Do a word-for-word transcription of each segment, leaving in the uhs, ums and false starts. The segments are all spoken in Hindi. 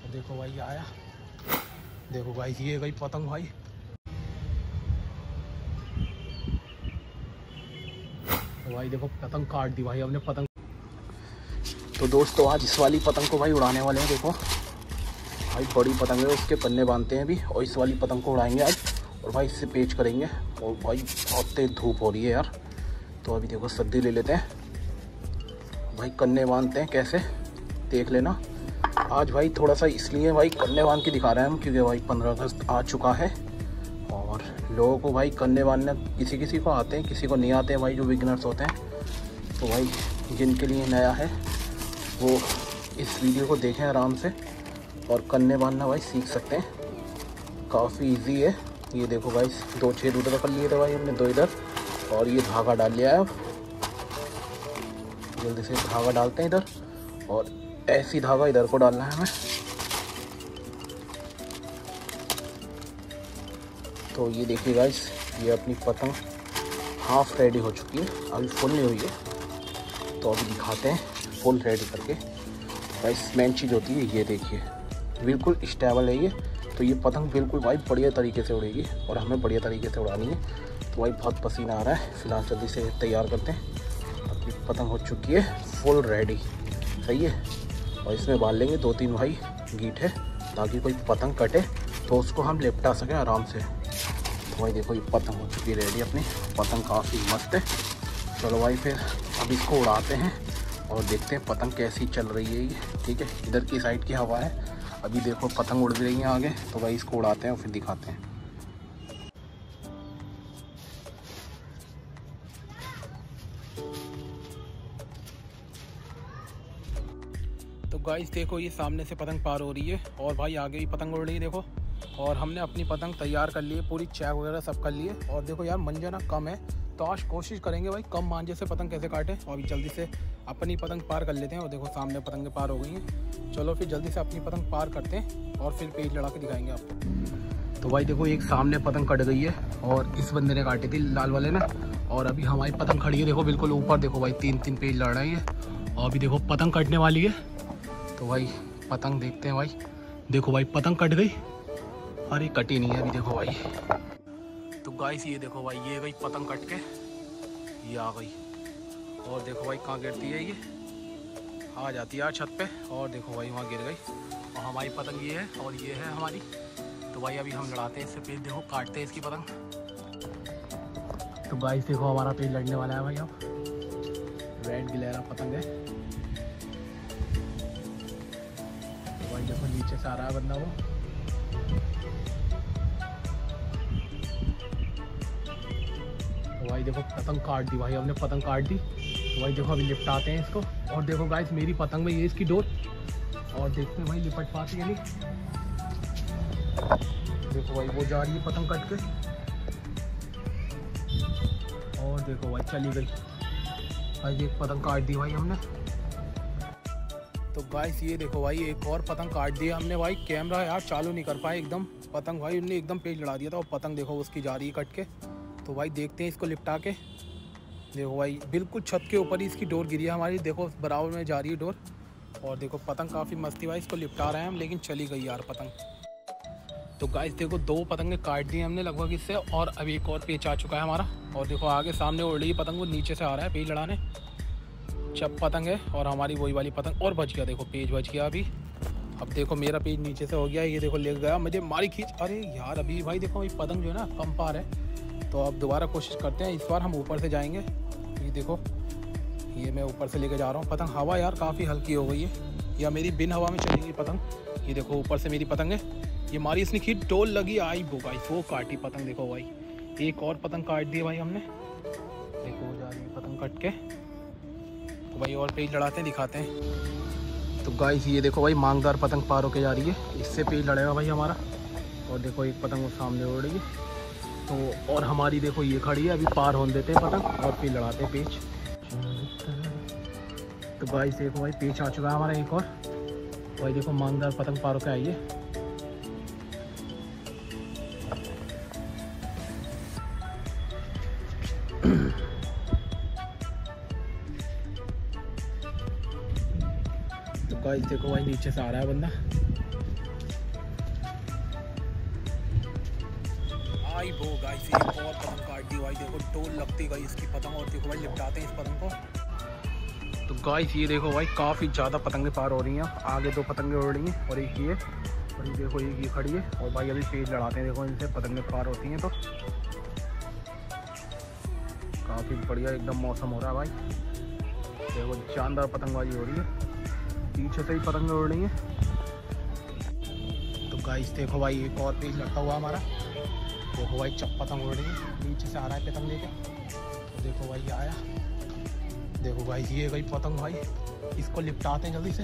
देखो भाई आया, देखो भाई ये गई पतंग भाई। तो भाई देखो पतंग काट दी भाई हमने पतंग। तो दोस्तों आज इस वाली पतंग को भाई उड़ाने वाले हैं। देखो भाई बड़ी पतंग है, उसके पन्ने बांधते हैं अभी और इस वाली पतंग को उड़ाएंगे आज और भाई इससे पेच करेंगे। और भाई बहुत तेज धूप हो रही है यार, तो अभी देखो सर्दी ले लेते हैं भाई। कन्ने बांधते हैं कैसे देख लेना। आज भाई थोड़ा सा इसलिए भाई कन्ने बांध के दिखा रहे हैं हम, क्योंकि भाई पंद्रह अगस्त आ चुका है और लोगों को भाई कन्ने बांधने किसी किसी को आते हैं, किसी को नहीं आते हैं भाई, जो बिगिनर्स होते हैं। तो भाई जिनके लिए नया है वो इस वीडियो को देखें आराम से और कन्ने बांधना भाई सीख सकते हैं, काफ़ी इजी है। ये देखो भाई दो छेद उधर कर लिए थे भाई हमने, दो इधर, और ये धागा डाल लिया है। अब जल्दी से धागा डालते हैं इधर और ऐसी धागा इधर को डालना है हमें। तो ये देखिए गाइस, ये अपनी पतंग हाफ रेडी हो चुकी है, अभी फुल नहीं हुई है। तो अभी दिखाते हैं फुल रेडी करके। गाइस मेन चीज़ होती है ये देखिए, बिल्कुल स्टेबल है ये। तो ये पतंग बिल्कुल भाई बढ़िया तरीके से उड़ेगी और हमें बढ़िया तरीके से उड़ानी है। तो भाई बहुत पसीना आ रहा है, फिलहाल जल्दी से तैयार करते हैं। अपनी पतंग हो चुकी है फुल रेडी, सही है। और इसमें बांध लेंगे दो तीन भाई गीठे, ताकि कोई पतंग कटे तो उसको हम लिपटा सकें आराम से। तो भाई देखो ये पतंग हो चुकी है रेडी अपनी, पतंग काफ़ी मस्त है। चलो भाई फिर अब इसको उड़ाते हैं और देखते हैं पतंग कैसी चल रही है ये, ठीक है। इधर की साइड की हवा है, अभी देखो पतंग उड़ रही है आगे। तो भाई इसको उड़ाते हैं और फिर दिखाते हैं। तो गाइस देखो ये सामने से पतंग पार हो रही है और भाई आगे भी पतंग उड़ रही है देखो। और हमने अपनी पतंग तैयार कर ली है, पूरी चैक वगैरह सब कर लिए। और देखो यार मंजा ना कम है, तो आज कोशिश करेंगे भाई कम मांझे से पतंग कैसे काटें। और अभी जल्दी से अपनी पतंग पार कर लेते हैं। और देखो सामने पतंगें पार हो गई हैं। चलो फिर जल्दी से अपनी पतंग पार करते हैं और फिर पेज लड़ा के दिखाएंगे आपको। तो भाई देखो एक सामने पतंग कट गई है और इस बंदे ने काटी थी लाल वाले ने। और अभी हमारी पतंग खड़ी है देखो बिल्कुल ऊपर। देखो भाई तीन तीन पेज लड़ रही है और अभी देखो पतंग कटने वाली है। तो भाई पतंग देखते हैं भाई। देखो भाई पतंग कट गई, अरे कटी नहीं है अभी देखो भाई। तो गाइस ये देखो भाई ये गई पतंग कट के, ये आ गई। और देखो भाई कहाँ गिरती है, ये आ जाती है यार छत पे। और देखो भाई वहाँ गिर गई और हमारी पतंग ये है और ये है हमारी। तो भाई अभी हम लड़ाते हैं इससे पेज, देखो काटते हैं इसकी पतंग। तो गाइस देखो हमारा पेज लड़ने वाला है भाई। अब रेड गिलहरा पतंग है। तो भाई देखो नीचे से आ रहा है बंदा वो। तो भाई देखो पतंग काट दी भाई हमने, पतंग काट दी। तो भाई देखो अभी लिपटाते हैं इसको। और देखो गाइस मेरी पतंग में ये इसकी डोर, और देखते हैं भाई लिपट पाती है नहीं। देखो भाई वो जा रही है पतंग कट के, और देखो भाई चली गई भाई। एक पतंग काट दी भाई हमने। तो गाइस ये देखो भाई एक और पतंग काट दिया हमने भाई। कैमरा यार चालू नहीं कर पाए एकदम, पतंग भाई उन्होंने एकदम पेज लड़ा दिया था। और पतंग देखो उसकी जा रही है कट के। तो भाई देखते हैं इसको लिपटा के। देखो भाई बिल्कुल छत के ऊपर ही इसकी डोर गिरी है हमारी, देखो बराबर में जा रही है डोर। और देखो पतंग काफ़ी मस्ती भाई, इसको लिपटा रहे हैं हम, लेकिन चली गई यार पतंग। तो गाइस देखो दो पतंगे काट दी हमने लगभग इससे, और अभी एक और पेच आ चुका है हमारा। और देखो आगे सामने उड़ रही पतंग, वो नीचे से आ रहा है पेज लड़ाने। चप पतंग है और हमारी वही वाली पतंग, और बच गया देखो पेज बच गया अभी। अब देखो मेरा पेज नीचे से हो गया, ये देखो ले गया मुझे मारी खींच। अरे यार अभी भाई देखो ये पतंग जो है ना कम पार है। तो अब दोबारा कोशिश करते हैं, इस बार हम ऊपर से जाएंगे। ये देखो ये मैं ऊपर से लेके जा रहा हूँ पतंग। हवा यार काफ़ी हल्की हो गई है, या मेरी बिन हवा में चलेगी पतंग। ये देखो ऊपर से मेरी पतंग है, ये मारी इसने खींच, टोल लगी आई वो भाई, वो काटी पतंग। देखो भाई एक और पतंग काट दी भाई हमने, देखो हो जा रही है पतंग कट के। तो भाई और पेज लड़ाते हैं दिखाते हैं। तो गाइस ये देखो भाई मांगदार पतंग पार होके जा रही है, इससे पेज लड़ेगा भाई हमारा। और देखो एक पतंग वो सामने उड़ रही है। तो और हमारी देखो ये खड़ी है, अभी पार होने देते हैं पतंग और फिर लड़ाते हैं पेच। तो गाइस देखो भाई पेच आ चुका है हमारा एक और। भाई देखो मांगदार पतंग पार होके आई है। तो गाइस देखो भाई नीचे से आ रहा है बंदा, भाई वो गाइस एक और पतंग काट दी भाई, देखो डोल लगती गई इसकी पतंग। और देखो भाई लिपटाते हैं इस पतंग को। तो गाइस ये देखो भाई काफ़ी ज़्यादा पतंगें पार हो रही हैं। आगे दो पतंगें उड़ रही हैं और एक ये, और ये देखो एक ये खड़ी है। और भाई अभी पेज लड़ाते हैं, देखो इनसे पतंगें पार होती हैं। तो काफ़ी बढ़िया एकदम मौसम हो रहा है भाई, देखो शानदार पतंगबाजी हो रही है। पीछे से ही पतंगें उड़ रही हैं। तो गाइस देखो भाई एक और पेज लड़ता हुआ हमारा, देखो भाई चप पतंग उड़ रही है, नीचे से आ रहा है पतंग लेके। तो देखो भाई ये आया, देखो भाई ये गई पतंग भाई, इसको लिपटाते हैं जल्दी से।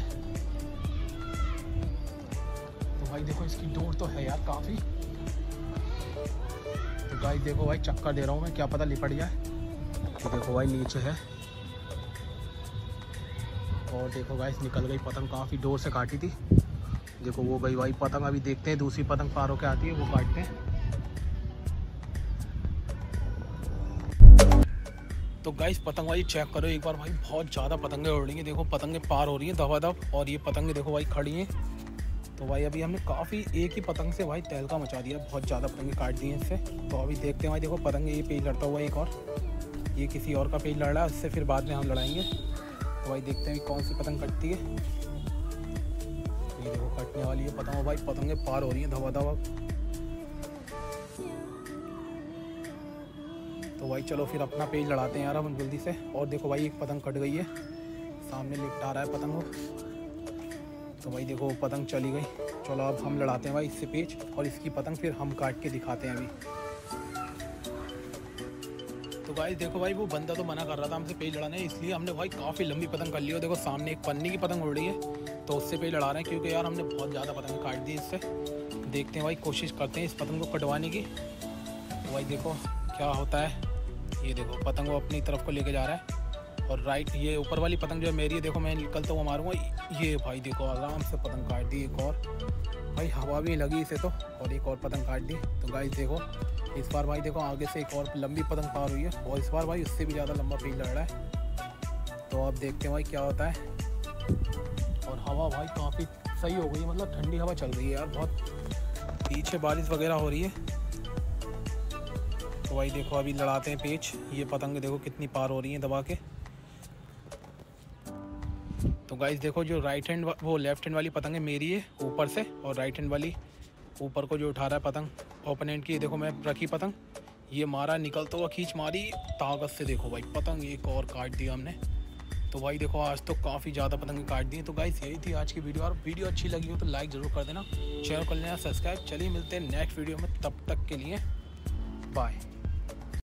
तो भाई देखो इसकी डोर तो है यार काफ़ी। तो गाइस देखो भाई चक्कर दे रहा हूँ मैं, क्या पता लिपट जाए। तो देखो भाई नीचे है, और देखो गाइस निकल गई पतंग, काफ़ी डोर से काटी थी। देखो वो गई भाई पतंग। अभी देखते हैं दूसरी पतंग पार होकर आती है, वो काटते हैं। तो गाइस पतंगबाजी चेक करो एक बार भाई, बहुत ज़्यादा पतंगें उड़ रही हैं। देखो पतंगें पार हो रही हैं दबादब, और ये पतंगें देखो भाई खड़ी हैं। तो भाई अभी हमने काफ़ी एक ही पतंग से भाई तहलका मचा दिया, बहुत ज़्यादा पतंगें काट दी हैं इससे। तो अभी देखते हैं भाई, देखो पतंग ये पेज लड़ता हुआ एक और, ये किसी और का पेज लड़ रहा है, उससे फिर बाद में हम लड़ाएंगे। तो भाई देखते हैं कौन सी पतंग कटती है। ये देखो कटने वाली है पतंग भाई, पतंगें पार हो रही हैं दबादब। तो भाई चलो फिर अपना पेज लड़ाते हैं यार हम जल्दी से। और देखो भाई एक पतंग कट गई है, सामने लिपटा रहा है पतंग वो। तो भाई देखो पतंग चली गई। चलो अब हम लड़ाते हैं भाई इससे पेज, और इसकी पतंग फिर हम काट के दिखाते हैं अभी। तो भाई देखो भाई वो बंदा तो मना कर रहा था हमसे पेज लड़ाने, इसलिए हमने भाई काफ़ी लंबी पतंग कर ली। और देखो सामने एक पन्नी की पतंग उड़ रही है, तो उससे पेज लड़ा रहे हैं, क्योंकि यार हमने बहुत ज़्यादा पतंग काट दी इससे। देखते हैं भाई, कोशिश करते हैं इस पतंग को कटवाने की। तो भाई देखो क्या होता है। ये देखो पतंग वो अपनी तरफ को लेके जा रहा है, और राइट ये ऊपर वाली पतंग जो है मेरी है, देखो मैं निकलता हुआ मारूंगा। ये भाई देखो आराम से पतंग काट दी एक और भाई, हवा भी लगी इसे तो, और एक और पतंग काट दी। तो गाइस देखो इस बार भाई देखो आगे से एक और लंबी पतंग पार हुई है, और इस बार भाई उससे भी ज़्यादा लंबा पेज लड़ रहा है। तो अब देखते हैं भाई क्या होता है। और हवा भाई काफ़ी सही हो गई, मतलब ठंडी हवा चल रही है यार बहुत, पीछे बारिश वगैरह हो रही है। तो भाई देखो अभी लड़ाते हैं पेच। ये पतंग देखो कितनी पार हो रही हैं दबा के। तो गाइस देखो जो राइट हैंड वो लेफ्ट हैंड वाली पतंग है मेरी है ऊपर से, और राइट हैंड वाली ऊपर को जो उठा रहा है पतंग ओपोनेंट की। देखो मैं रखी पतंग, ये मारा निकलता हुआ खींच मारी ताकत से। देखो भाई पतंग एक और काट दिया हमने। तो भाई देखो आज तो काफ़ी ज़्यादा पतंग काट दी। तो गाइस यही थी आज की वीडियो, और वीडियो अच्छी लगी हो तो लाइक ज़रूर कर देना, शेयर कर लेना, सब्सक्राइब। चलिए मिलते हैं नेक्स्ट वीडियो में, तब तक के लिए बाय।